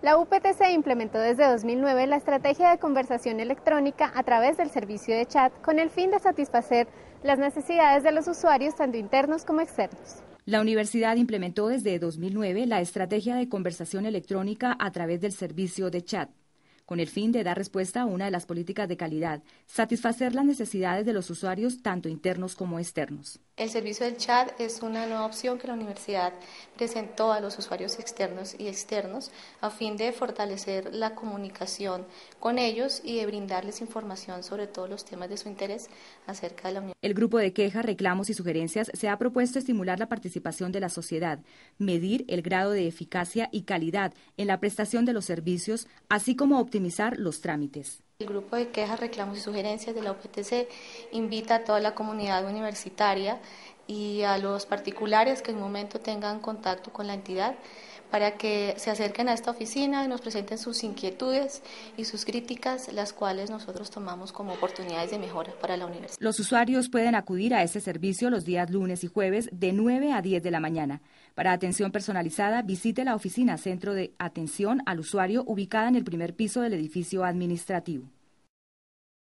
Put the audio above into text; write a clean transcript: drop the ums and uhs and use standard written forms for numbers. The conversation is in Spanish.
La UPTC implementó desde 2009 la estrategia de conversación electrónica a través del servicio de chat con el fin de satisfacer las necesidades de los usuarios tanto internos como externos. La universidad implementó desde 2009 la estrategia de conversación electrónica a través del servicio de chat, con el fin de dar respuesta a una de las políticas de calidad, satisfacer las necesidades de los usuarios tanto internos como externos. El servicio del chat es una nueva opción que la universidad presentó a los usuarios externos y externos a fin de fortalecer la comunicación con ellos y de brindarles información sobre todos los temas de su interés acerca de la universidad. El grupo de quejas, reclamos y sugerencias se ha propuesto estimular la participación de la sociedad, medir el grado de eficacia y calidad en la prestación de los servicios, así como optimizar los trámites. El grupo de quejas, reclamos y sugerencias de la UPTC invita a toda la comunidad universitaria y a los particulares que en un momento tengan contacto con la entidad para que se acerquen a esta oficina y nos presenten sus inquietudes y sus críticas, las cuales nosotros tomamos como oportunidades de mejora para la universidad. Los usuarios pueden acudir a este servicio los días lunes y jueves de 9 a 10 de la mañana. Para atención personalizada, visite la oficina Centro de Atención al Usuario ubicada en el primer piso del edificio administrativo.